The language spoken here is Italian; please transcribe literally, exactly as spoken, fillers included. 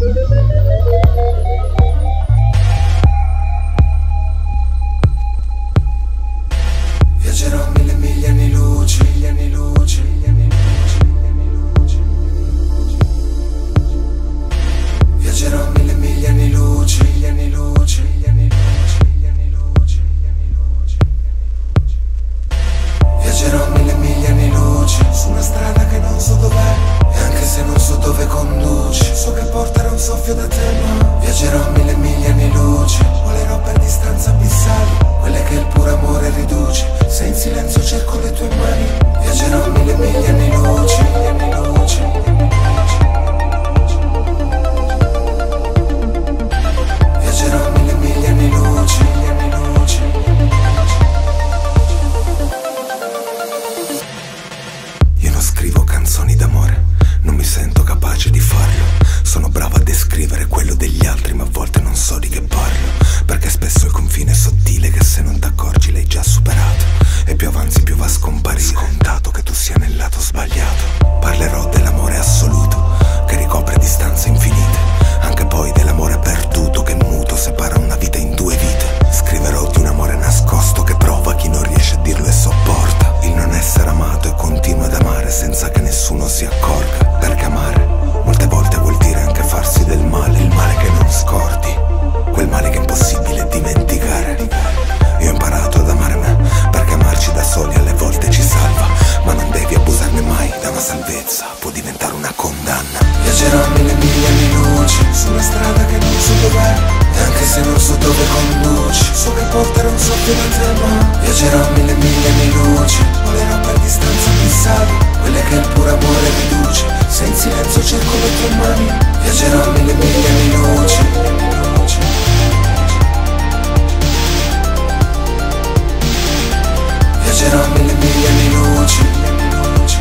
Viaggerò mille miglia anni luce, miglia anni luce, miglia anni luce. Viaggerò mille miglia anni luce, miglia anni luce, miglia anni luce, miglia anni luce, miglia anni luce. Viaggerò mille miglia anni luce su una strada che non so dov'è, e anche se non so dove conduce, so che porterà un soffio da te, ma viaggerò mille miglia anni luce, volerò per distanze abissali, quelle che il puro amore riduce, se in silenzio cerco le tue mani. Viaggerò mille miglia anni luce, miglia anni luce, miglia anni luce. Viaggerò mille miglia anni luce, miglia anni luce. Io non scrivo canzoni d'amore, non mi sento capace di farlo. Sono bravo a descrivere quello degli altri, ma a volte non so di che parlo, perché spesso il confine è sottile che se non t'accorgi l'hai già superato, e più avanzi più va a scomparire. Scontato che tu sia nel lato sbagliato. Parlerò dell'amore assoluto che ricopre distanze infinite, anche poi dell'amore perduto che muto separa una vita in due vite. Scriverò di un amore nascosto che prova chi non riesce a dirlo e sopporta il non essere amato e continua ad amare senza che nessuno si accorga, perché amare molte volte vuol dire anche farsi del male, il male che non scordi, quel male che è impossibile dimenticare. Io ho imparato ad amare me, perché amarci da soli alle volte ci salva, ma non devi abusarne mai, da una salvezza può diventare una condanna. Viaggerò mille miglia di luce su una strada che non so dov'è, e anche se non so dove conduce, so che porterà un soffio da te, ma viaggerò mille miglia di luce, volerò per distanze abissali, quelle che il puro amore riduce, se in silenzio cerco le tue mani. Viaggerò mille miglia di luce, miglia di luce. Viaggerò mille miglia di luce, miglia di luce.